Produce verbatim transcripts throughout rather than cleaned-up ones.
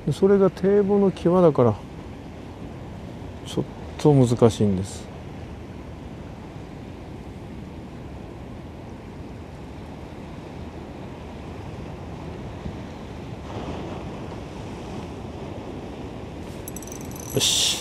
それが堤防の際だからちょっと難しいんです。よし。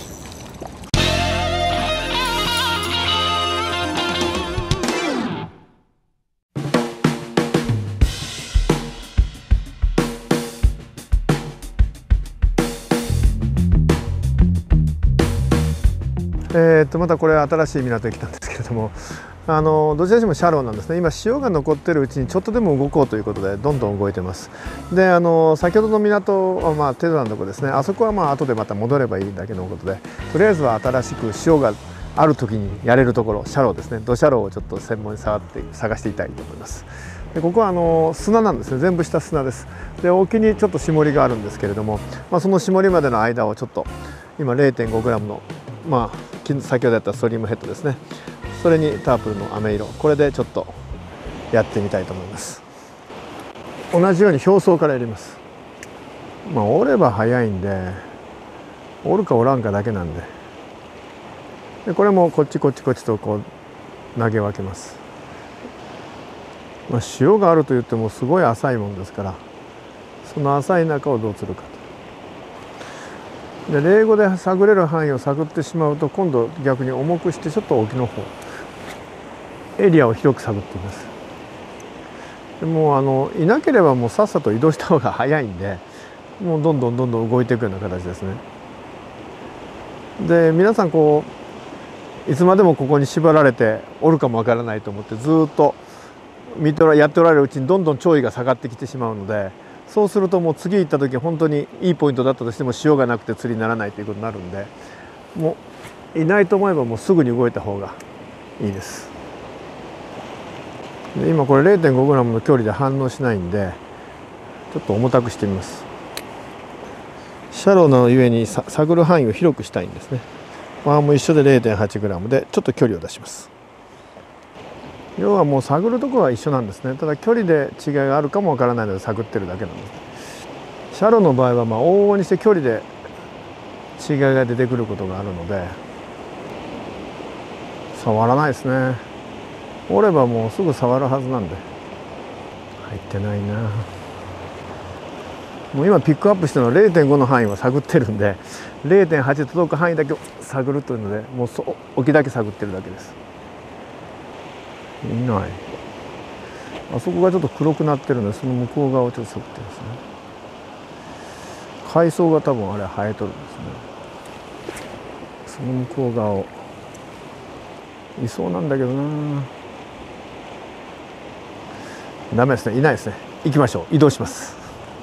えー、とまたこれ新しい港駅なんですけれども、あのどちらにしてもシャローなんですね。今潮が残ってるうちにちょっとでも動こうということでどんどん動いてます。であの先ほどの港はまあテドラのとこですね。あそこはまあ後でまた戻ればいいだけのことで、とりあえずは新しく潮がある時にやれるところ、シャローですね、ドシャローをちょっと専門に探って探していたいと思います。でここはあの砂なんですね。全部下砂です。で沖にちょっと霜りがあるんですけれども、まあ、その霜りまでの間をちょっと今 れいてんごグラム のまあ先ほどやったストリームヘッドですね、それにタープルの飴色、これでちょっとやってみたいと思います。同じように表層からやります。まあ折れば早いんで、折るか折らんかだけなんで、でこれもこっちこっちこっちとこう投げ分けます。まあ、潮があると言ってもすごい浅いもんですから、その浅い中をどうするかと。で冷語で探れる範囲を探ってしまうと、今度逆に重くしてちょっと沖の方エリアを広く探っています。でもうあのいなければもうさっさと移動した方が早いんで、もうどんどんどんどん動いていくような形ですね。で皆さんこういつまでもここに縛られておるかもわからないと思ってずっと見てやっておられるうちにどんどん潮位が下がってきてしまうので、そうするともう次行った時本当にいいポイントだったとしても潮がなくて釣りにならないということになるんで、もういないと思えばもうすぐに動いた方がいいです。で今これ れいてんごグラム の距離で反応しないんで、ちょっと重たくしてみます。シャローのゆえに探る範囲を広くしたいんですね。ワーも一緒で れいてんはちグラム でちょっと距離を出します。要はもう探るところは一緒なんですね。ただ距離で違いがあるかもわからないので探ってるだけなんです。シャローの場合はまあ往々にして距離で違いが出てくることがあるので触らないですね。折ればもうすぐ触るはずなんで。入ってないな。もう今ピックアップしてるのは れいてんご の範囲は探ってるんで、 れいてんはち 届く範囲だけを探るというので、もうそ沖だけ探ってるだけです。いない。あそこがちょっと黒くなってるので、その向こう側をちょっと探ってますね。海藻が多分あれ生えとるんですね。その向こう側をいそうなんだけどな。ダメですね。いないですね。行きましょう。移動します。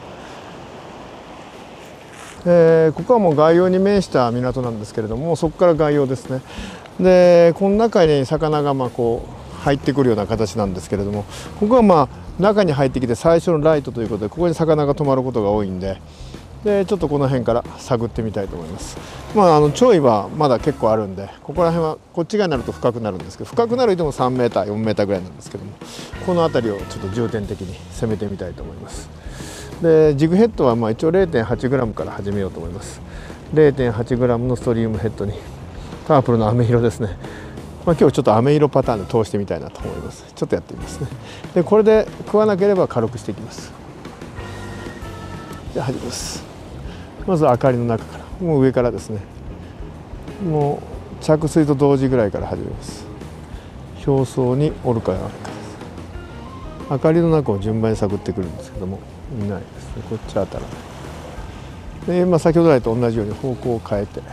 えー、ここはもう外洋に面した港なんですけれども、そこから外洋ですね。でこの中に魚がまあこう入ってくるような形なんですけれども、ここはまあ中に入ってきて最初のライトということで、ここに魚が止まることが多いんで、でちょっとこの辺から探ってみたいと思います。まああの潮位はまだ結構あるんで、ここら辺はこっち側になると深くなるんですけど、深くなるともさんメーターよんメーターぐらいなんですけども、この辺りをちょっと重点的に攻めてみたいと思います。でジグヘッドはまあ一応 れいてんはちグラム から始めようと思います。 れいてんはちグラム のストリームヘッドにタープルの飴色ですね。まあ、今日ちょっと飴色パターンで通してみたいなと思います。ちょっとやってみますね。でこれで食わなければ軽くしていきます。じゃあ始めます。まず明かりの中から、もう上からですね、もう着水と同時ぐらいから始めます。表層に折るかやらないかです。明かりの中を順番に探ってくるんですけども、いないですね。こっちは当たらないで、まあ、先ほど来と同じように方向を変えて、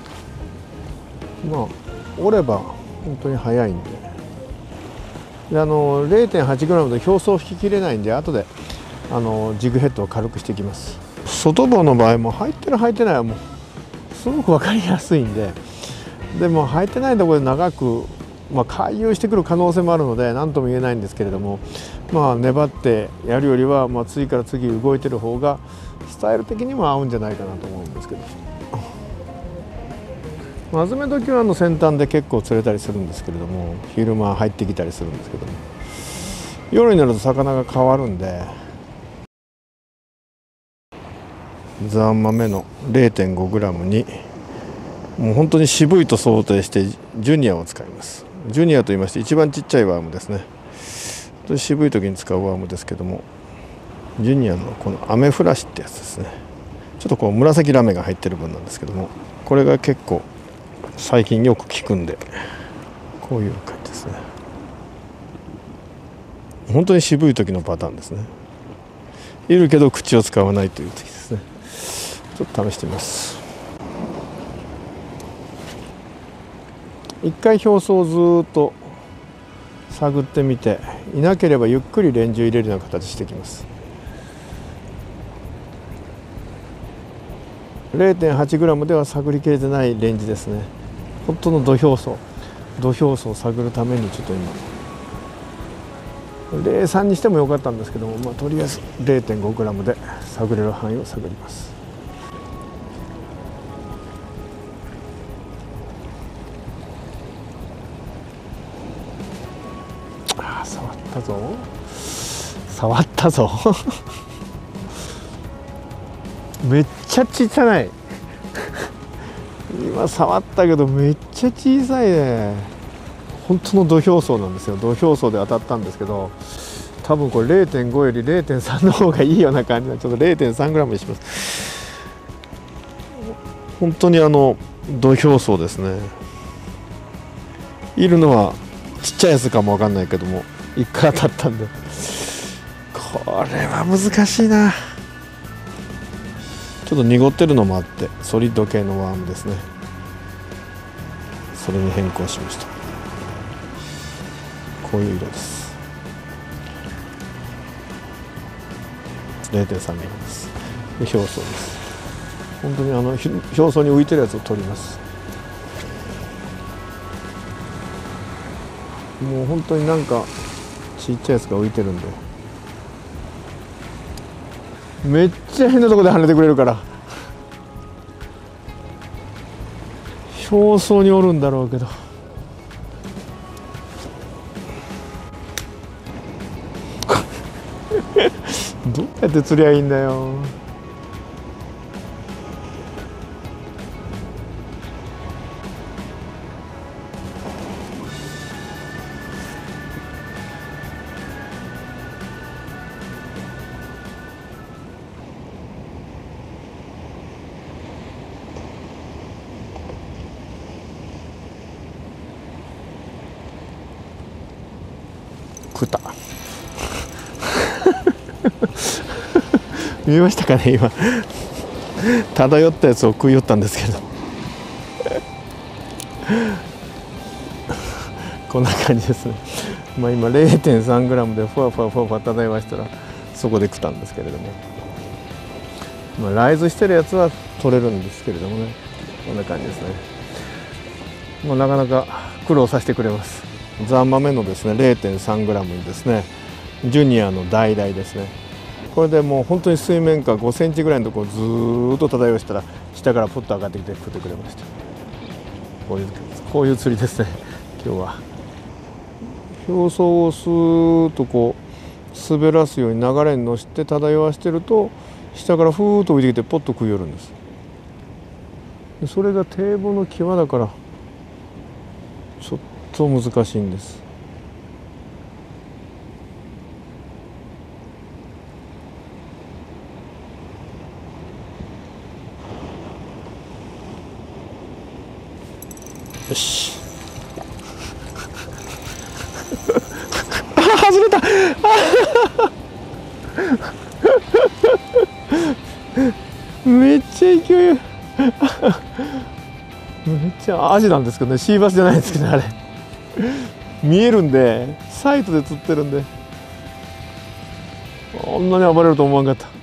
まあ折れば本当に速いんで、であの れいてんはちグラム で表層を引ききれないんで、後であのジグヘッドを軽くしていきます。外棒の場合も入ってる入ってないはもうすごく分かりやすいんで、でも入ってないところで長く、まあ、回遊してくる可能性もあるので何とも言えないんですけれども、まあ、粘ってやるよりは、まあ、次から次動いてる方がスタイル的にも合うんじゃないかなと思うんですけど、マズメ時はあの先端で結構釣れたりするんですけれども、昼間入ってきたりするんですけども、夜になると魚が変わるんで、 ザー豆の れいてんごグラム にもう本当に渋いと想定してジュニアを使います。ジュニアと言いまして一番ちっちゃいワームですね。渋い時に使うワームですけども、ジュニアのこのアメフラシってやつですね。ちょっとこう紫ラメが入ってる分なんですけども、これが結構最近よく効くんで、こういう感じですね。本当に渋い時のパターンですね。いるけど口を使わないという時ですね。ちょっと試してみます。一回表層をずっと探ってみて、いなければゆっくりレンジを入れるような形していきます。 れいてんはちグラム では探りきれてないレンジですね。本当の土俵層土俵層を探るためにちょっと今 ゼロてんさん にしてもよかったんですけども、まあ、とりあえず れいてんごグラム で探れる範囲を探ります。ああ、触ったぞ触ったぞめっちゃ小さい今触ったけどめっちゃ小さいね。本当の土俵層なんですよ。土俵層で当たったんですけど、多分これ れいてんご より れいてんさん の方がいいような感じで、ちょっと れいてんさんグラム にします。本当にあの土俵層ですね。いるのはちっちゃいやつかもわかんないけども、いっかい当たったんで、これは難しいな。ちょっと濁ってるのもあって、ソリッド系のワームですね。それに変更しました。こういう色です。 れいてんさんグラム です。で表層です。本当にあの表層に浮いてるやつを取ります。もう本当になんかちっちゃいやつが浮いてるんで、めっちゃ変なとこで跳ねてくれるから、表層におるんだろうけど、どうやって釣りゃいいんだよ。食った見えましたかね。今漂ったやつを食い寄ったんですけどこんな感じですね。まあ今 れいてんさんグラム でふわふわふわふわ漂わしたらそこで食ったんですけれども、まあ、ライズしてるやつは取れるんですけれどもね、こんな感じですね。もうなかなか苦労させてくれます。ザー豆のですね れいてんさんグラム にですねジュニアの橙ですね。これでもう本当に水面下ごセンチぐらいのところをずーっと漂わしたら下からポッと上がってきて食ってくれました。こういうこういう釣りですね今日は。表層をスーッとこう滑らすように流れに乗せて漂わしてると下からふーっと浮いてきてポッと食い寄るんです。それが堤防の際だからちょっと難しいんです。よしあ外れためっちゃ勢いめっちゃアジなんですけどね、シーバスじゃないんですけど、あれ見えるんでサイトで釣ってるんで、こんなに暴れると思わんかった。